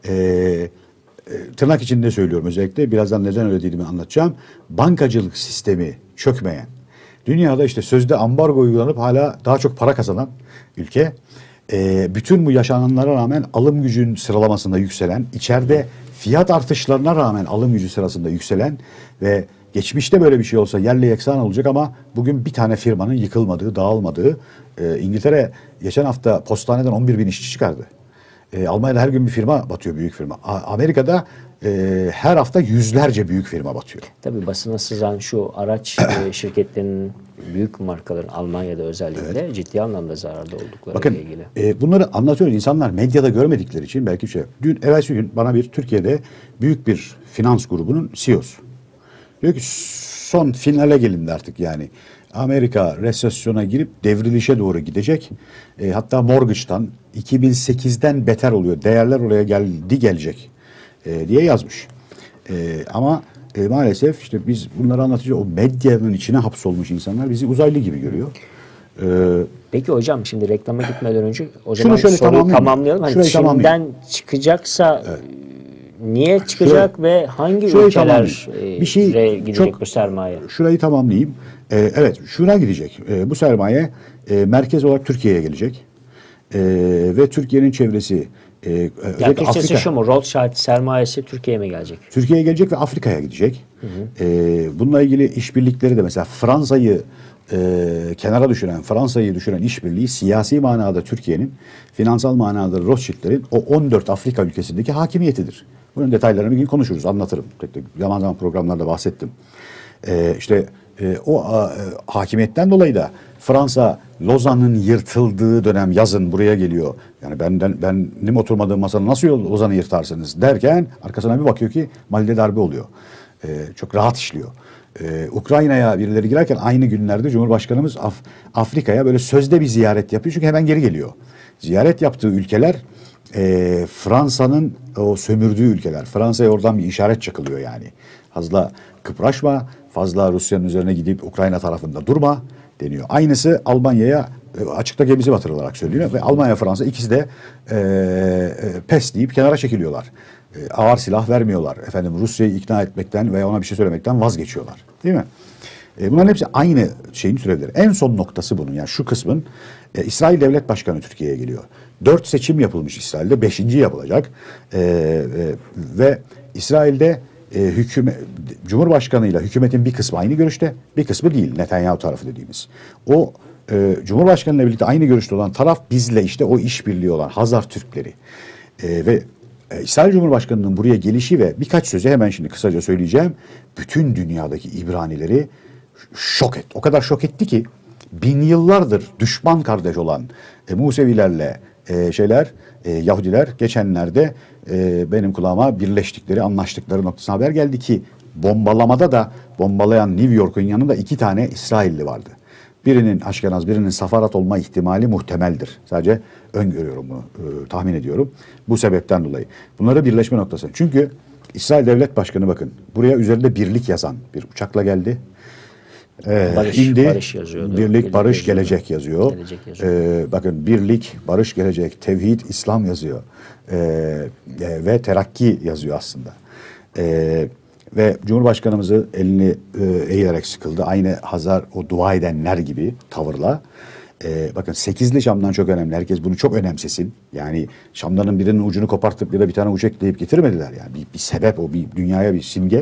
Speaker 1: tırnak içinde söylüyorum özellikle birazdan neden öyle dediğimi anlatacağım bankacılık sistemi çökmeyen dünyada işte sözde ambargo uygulanıp hala daha çok para kazanan ülke. Bütün bu yaşananlara rağmen alım gücün sıralamasında yükselen, içeride fiyat artışlarına rağmen alım gücü sırasında yükselen ve geçmişte böyle bir şey olsa yerle yeksan olacak ama bugün bir tane firmanın yıkılmadığı, dağılmadığı. İngiltere geçen hafta postaneden 11 bin işçi çıkardı. Almanya'da her gün bir firma batıyor, büyük firma. Amerika'da her hafta yüzlerce büyük firma batıyor.
Speaker 2: Tabii basına sızan şu araç şirketlerinin büyük markaların Almanya'da özellikle ciddi anlamda zararda oldukları ile ilgili.
Speaker 1: Bunları anlatıyoruz. İnsanlar medyada görmedikleri için belki evvelsi gün bana bir Türkiye'de büyük bir finans grubunun CEO'su. Diyor ki son finale gelindi artık yani. Amerika resesyona girip devrilişe doğru gidecek. Hatta mortgage'dan 2008'den beter oluyor. Değerler oraya gelecek diye yazmış. Ama maalesef işte biz bunları anlatınca o medyanın içine hapsolmuş insanlar bizi uzaylı gibi görüyor.
Speaker 2: Peki hocam, şimdi reklama gitmeden önce o
Speaker 1: Şunu
Speaker 2: zaman
Speaker 1: şöyle
Speaker 2: soruyu tamamlayalım. Hani
Speaker 1: Şurayı
Speaker 2: Çin'den
Speaker 1: tamamlayayım.
Speaker 2: çıkacaksa niye çıkacak ve hangi ülkelere gidecek bu sermaye?
Speaker 1: Şurayı tamamlayayım. Evet, şuna gidecek. Bu sermaye merkez olarak Türkiye'ye gelecek. Ve Türkiye'nin çevresi
Speaker 2: Yani Türkçesi şu mu? Rothschild sermayesi Türkiye'ye mi gelecek?
Speaker 1: Türkiye'ye gelecek ve Afrika'ya gidecek. Bununla ilgili işbirlikleri de mesela Fransa'yı kenara düşüren, Fransa'yı düşüren işbirliği siyasi manada Türkiye'nin, finansal manada Rothschild'lerin o 14 Afrika ülkesindeki hakimiyetidir. Bunun detaylarını bir gün konuşuruz, anlatırım. Zaman zaman programlarda bahsettim. O hakimiyetten dolayı da Fransa Lozan'ın yırtıldığı dönem yazın buraya geliyor. Yani benim oturmadığım masada nasıl Lozan'ı yırtarsınız derken arkasına bir bakıyor ki Mali'de darbe oluyor. Çok rahat işliyor. Ukrayna'ya birileri girerken aynı günlerde Cumhurbaşkanımız Afrika'ya böyle sözde bir ziyaret yapıyor. Çünkü hemen geri geliyor. Ziyaret yaptığı ülkeler Fransa'nın o sömürdüğü ülkeler. Fransa'ya oradan bir işaret çakılıyor yani. Fazla kıpraşma, fazla Rusya'nın üzerine gidip Ukrayna tarafında durma deniyor. Aynısı Almanya'ya açıkta gemisi batırılarak söyleniyor ve Almanya, Fransa ikisi de pes deyip kenara çekiliyorlar. Ağır silah vermiyorlar. Rusya'yı ikna etmekten veya ona bir şey söylemekten vazgeçiyorlar. Değil mi? Bunların hepsi aynı şeyin türevleri. En son noktası bunun. Yani şu kısmın İsrail Devlet Başkanı Türkiye'ye geliyor. 4 seçim yapılmış İsrail'de. 5. yapılacak. Ve İsrail'de Cumhurbaşkanıyla hükümetin bir kısmı aynı görüşte, bir kısmı değil. Netanyahu tarafı dediğimiz. O Cumhurbaşkanıyla birlikte aynı görüşte olan taraf bizle işte o işbirliği olan Hazar Türkleri. Ve İsrail Cumhurbaşkanı'nın buraya gelişi ve birkaç sözü hemen şimdi kısaca söyleyeceğim. Bütün dünyadaki İbranileri şok etti. O kadar şok etti ki bin yıllardır düşman kardeş olan Musevilerle Yahudiler geçenlerde benim kulağıma birleştikleri, anlaştıkları noktasına haber geldi ki bombalamada da bombalayan New York'un yanında 2 tane İsrailli vardı. Birinin Aşkenaz, birinin Safarat olma ihtimali muhtemeldir. Sadece öngörüyorum bunu, tahmin ediyorum. Bu sebepten dolayı. Bunları birleşme noktası. Çünkü İsrail Devlet Başkanı bakın, buraya üzerinde birlik yazan bir uçakla geldi.
Speaker 2: Barış yazıyordu.
Speaker 1: Birlik, barış, gelecek yazıyor. Bakın birlik, barış, gelecek, tevhid, İslam yazıyor. Ve terakki yazıyor aslında. Ve Cumhurbaşkanımızı elini eğilerek sıkıldı. Aynı Hazar o dua edenler gibi tavırla. Bakın 8'li Şam'dan çok önemli. Herkes bunu çok önemsesin. Yani Şam'danın birinin ucunu kopartıp ya da bir tane uç ekleyip getirmediler. Yani bir sebep o, bir dünyaya bir simge.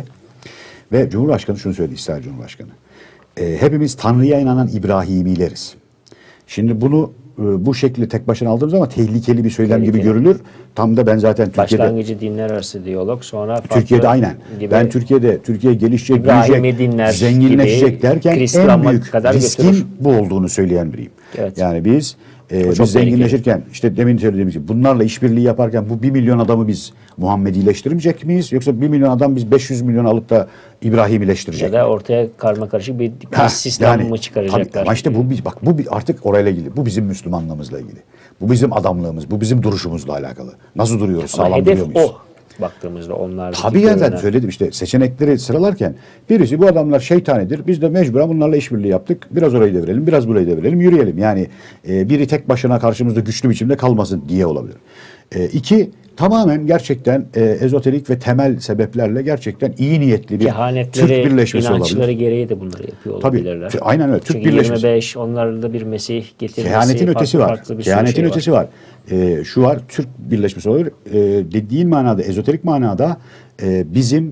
Speaker 1: Ve Cumhurbaşkanı şunu söyledi, İsrail Cumhurbaşkanı. Hepimiz Tanrı'ya inanan İbrahimileriz. Şimdi bunu bu şekli tek başına aldığımız zaman tehlikeli bir söylem gibi görülür. Tam da ben zaten Türkiye'de...
Speaker 2: Başlangıcı dinler arası diyalog, sonra
Speaker 1: Türkiye'de aynen. Ben Türkiye gelişecek, büyüyecek, zenginleşecek derken en büyük riskin bu olduğunu söyleyen biriyim.
Speaker 2: Evet.
Speaker 1: Yani biz zenginleşirken, işte demin söylediğimiz gibi bunlarla işbirliği yaparken bu 1 milyon adamı biz Muhammedileştirmeyecek miyiz? Yoksa 1 milyon adam biz 500 milyon alıp da İbrahimileştirecek
Speaker 2: ya da ortaya karmakarışık bir sistem mi çıkaracaklar?
Speaker 1: Ama işte bu artık orayla ilgili. Bu bizim Müslümanlığımızla ilgili. Bu bizim adamlığımız, bu bizim duruşumuzla alakalı. Nasıl duruyoruz, sağlam duruyor muyuz?
Speaker 2: O. Baktığımızda onlar...
Speaker 1: Tabii yani söyledim işte seçenekleri sıralarken birisi bu adamlar şeytanidir. Biz de mecburen bunlarla işbirliği yaptık. Biraz orayı devirelim, biraz burayı devirelim, yürüyelim. Yani biri tek başına karşımızda güçlü biçimde kalmasın diye olabilir. 2, tamamen gerçekten ezoterik ve temel sebeplerle gerçekten iyi niyetli bir Türk birleşmesi olabilir.
Speaker 2: İnançları gereği de bunları yapıyor olabilirler.
Speaker 1: Tabii, aynen öyle. Türk
Speaker 2: çünkü
Speaker 1: birleşmesi.
Speaker 2: 25 onlarda bir Mesih getirmesi.
Speaker 1: Kehanetin ötesi var. Kehanetin ötesi var. Şu var, Türk birleşmesi olabilir. Dediğin manada, ezoterik manada bizim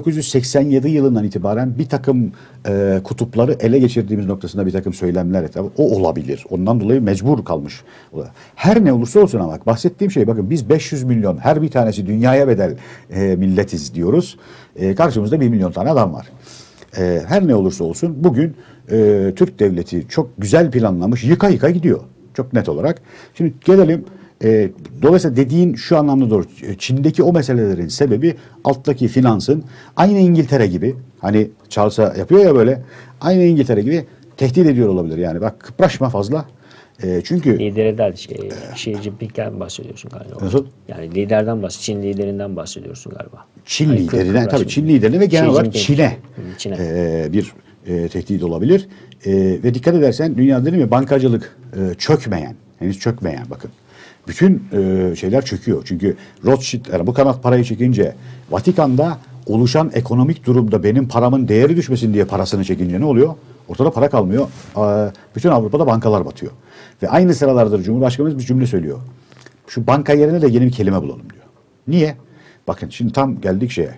Speaker 1: 1987 yılından itibaren bir takım kutupları ele geçirdiğimiz noktasında bir takım söylemler etrafı. O olabilir. Ondan dolayı mecbur kalmış. Her ne olursa olsun ama bahsettiğim şey bakın biz 500 milyon her bir tanesi dünyaya bedel milletiz diyoruz. Karşımızda 1 milyon tane adam var. Her ne olursa olsun bugün Türk devleti çok güzel planlamış, yıka yıka gidiyor. Çok net olarak. Şimdi gelelim. Dolayısıyla dediğin şu anlamda doğru. Çin'deki o meselelerin sebebi alttaki finansın aynı İngiltere gibi, hani Charles'a yapıyor ya böyle, aynı İngiltere gibi tehdit ediyor olabilir. Yani bak kıpraşma fazla. Çünkü
Speaker 2: Lideri de Xi Jinping'den bahsediyorsun galiba.
Speaker 1: Nasıl?
Speaker 2: Yani liderden Çin liderinden bahsediyorsun galiba.
Speaker 1: Çin
Speaker 2: Hani
Speaker 1: liderine, tabii Çin
Speaker 2: liderine
Speaker 1: liderine ve genel olarak Çin'e
Speaker 2: Çin'e.
Speaker 1: bir tehdit olabilir. Ve dikkat edersen dünyada dedim ya bankacılık çökmeyen, henüz çökmeyen bakın. Bütün şeyler çöküyor. Çünkü Rothschild yani bu kanat parayı çekince Vatikan'da oluşan ekonomik durumda benim paramın değeri düşmesin diye parasını çekince ne oluyor? Ortada para kalmıyor. Bütün Avrupa'da bankalar batıyor. Ve aynı sıralardır Cumhurbaşkanımız bir cümle söylüyor. Şu banka yerine de yeni bir kelime bulalım diyor. Niye? Bakın şimdi tam geldik şeye.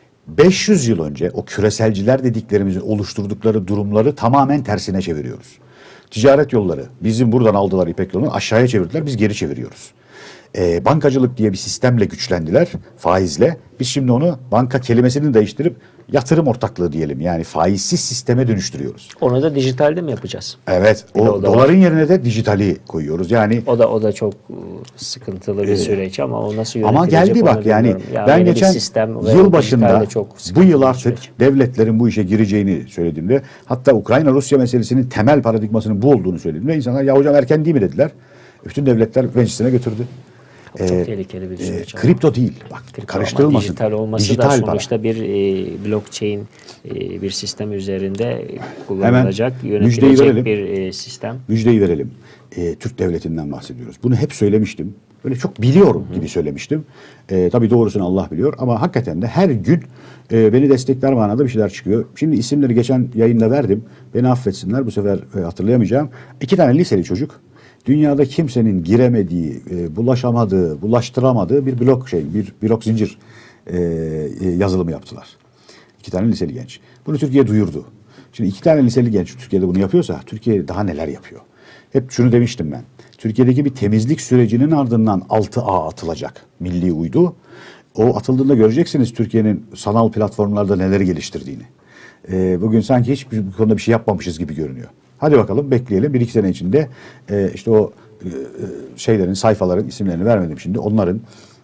Speaker 1: 500 yıl önce o küreselciler dediklerimizin oluşturdukları durumları tamamen tersine çeviriyoruz. Ticaret yolları bizim buradan aldılar İpek yolunu aşağıya çevirdiler biz geri çeviriyoruz. Bankacılık diye bir sistemle güçlendiler faizle. Biz şimdi onu banka kelimesini değiştirip yatırım ortaklığı diyelim. Yani faizsiz sisteme dönüştürüyoruz.
Speaker 2: Onu da dijitalde mi yapacağız?
Speaker 1: Evet. O doların yerine de dijitali koyuyoruz. Yani
Speaker 2: o da çok sıkıntılı bir süreç ama o nasıl yönetilecek
Speaker 1: ama geldi bak yani ben geçen yıl başında bu yıl artık devletlerin bu işe gireceğini söylediğimde hatta Ukrayna-Rusya meselesinin temel paradigmasının bu olduğunu söylediğimde insanlar ya hocam erken değil mi dediler. Bütün devletler meclisine götürdü.
Speaker 2: Çok tehlikeli bir süreç.
Speaker 1: Kripto değil. Bak karıştırılmasın.
Speaker 2: Dijital olması
Speaker 1: dijital
Speaker 2: da sonuçta
Speaker 1: para.
Speaker 2: bir blockchain bir sistem üzerinde
Speaker 1: Hemen
Speaker 2: kullanılacak,
Speaker 1: müjdeyi
Speaker 2: yönetilecek
Speaker 1: verelim.
Speaker 2: bir sistem.
Speaker 1: Müjdeyi verelim. Türk devletinden bahsediyoruz. Bunu hep söylemiştim. Böyle çok biliyorum gibi söylemiştim. Tabii doğrusunu Allah biliyor ama hakikaten de her gün beni destekler manada bir şeyler çıkıyor. Şimdi isimleri geçen yayında verdim. Beni affetsinler bu sefer hatırlayamayacağım. 2 tane liseli çocuk. Dünyada kimsenin giremediği, bulaşamadığı, bulaştıramadığı bir blok zincir yazılımı yaptılar. 2 tane liseli genç. Bunu Türkiye duyurdu. Şimdi 2 tane liseli genç Türkiye'de bunu yapıyorsa Türkiye daha neler yapıyor? Hep şunu demiştim ben. Türkiye'deki bir temizlik sürecinin ardından 6A atılacak milli uydu. O atıldığında göreceksiniz Türkiye'nin sanal platformlarda neleri geliştirdiğini. Bugün sanki hiç bu konuda bir şey yapmamışız gibi görünüyor. Hadi bakalım bekleyelim. 1-2 sene içinde işte o şeylerin, sayfaların isimlerini vermedim şimdi. Onların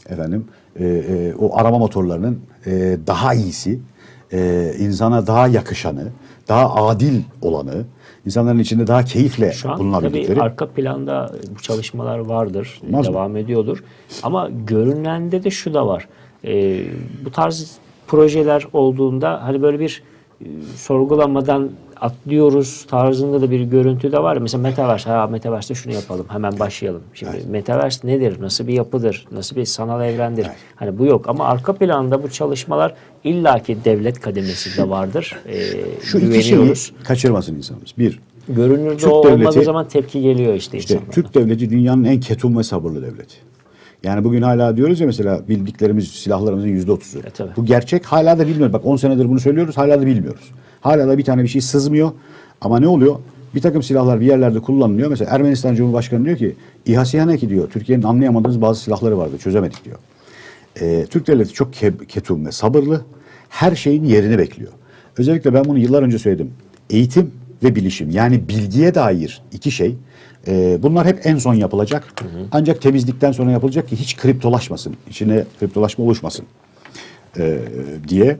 Speaker 1: o arama motorlarının daha iyisi, insana daha yakışanı, daha adil olanı, insanların içinde daha keyifle
Speaker 2: Şu an
Speaker 1: bulunabildikleri.
Speaker 2: tabii arka planda bu çalışmalar vardır, devam ediyordur. Ama görünende de şu da var. Bu tarz projeler olduğunda hani böyle bir sorgulamadan atlıyoruz tarzında da bir görüntü de var. Mesela Metaverse, Metaverse'de şunu yapalım, hemen başlayalım. Şimdi evet. Metaverse nedir? Nasıl bir yapıdır? Nasıl bir sanal evrendir? Evet. Hani bu yok ama arka planda bu çalışmalar illaki devlet kademesinde vardır.
Speaker 1: Şu iki şeyi kaçırmasın insanımız. Bir,
Speaker 2: görünürde
Speaker 1: Türk
Speaker 2: o
Speaker 1: devleti,
Speaker 2: olmadığı zaman tepki geliyor işte insanlara.
Speaker 1: Türk devleti dünyanın en ketum ve sabırlı devleti. Yani bugün hala diyoruz ya mesela bildiklerimiz silahlarımızın %30'u. Bu gerçek hala da bilmiyoruz. Bak 10 senedir bunu söylüyoruz hala da bilmiyoruz. Hala da bir tane bir şey sızmıyor. Ama ne oluyor? Bir takım silahlar bir yerlerde kullanılıyor. Mesela Ermenistan Cumhurbaşkanı diyor ki İHA SİHA diyor. Türkiye'nin anlayamadığımız bazı silahları vardı. Çözemedik diyor. Türk devleti çok ketum ve sabırlı. Her şeyin yerini bekliyor. Özellikle ben bunu yıllar önce söyledim. Eğitim ve bilişim yani bilgiye dair 2 şey. Bunlar hep en son yapılacak. Ancak temizlikten sonra yapılacak ki hiç kriptolaşmasın. İçine kriptolaşma oluşmasın diye.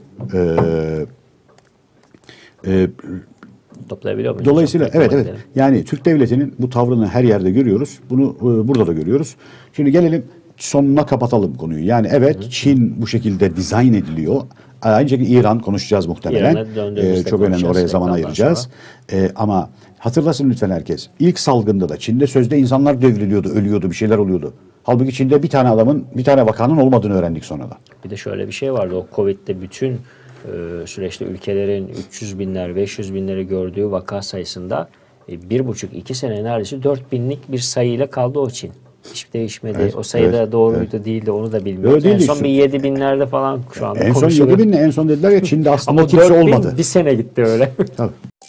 Speaker 2: Toplayabiliyor muyuz?
Speaker 1: Dolayısıyla evet. Yani Türk devletinin bu tavrını her yerde görüyoruz. Bunu burada da görüyoruz. Şimdi gelelim sonuna kapatalım konuyu. Yani evet Çin bu şekilde dizayn ediliyor. Aynı şekilde İran konuşacağız muhtemelen. Çok önemli oraya zaman ayıracağız. Ama hatırlasın lütfen herkes. İlk salgında da Çin'de sözde insanlar devriliyordu, ölüyordu, bir şeyler oluyordu. Halbuki Çin'de bir tane vakanın olmadığını öğrendik sonradan.
Speaker 2: Bir de şöyle bir şey vardı. O Covid'de bütün süreçte ülkelerin 300 binler, 500 binleri gördüğü vaka sayısında 1,5-2 sene neredeyse 4000'lik bir sayıyla kaldı o Çin. Hiç değişmedi. Evet, o sayıda doğruydu değildi onu da bilmiyoruz. En son bir 7 binlerde falan şu anda
Speaker 1: konuşuluyor. En son 7 binle en son dediler ya Çin'de aslında kimse olmadı.
Speaker 2: Bir sene gitti öyle.
Speaker 1: Tabii.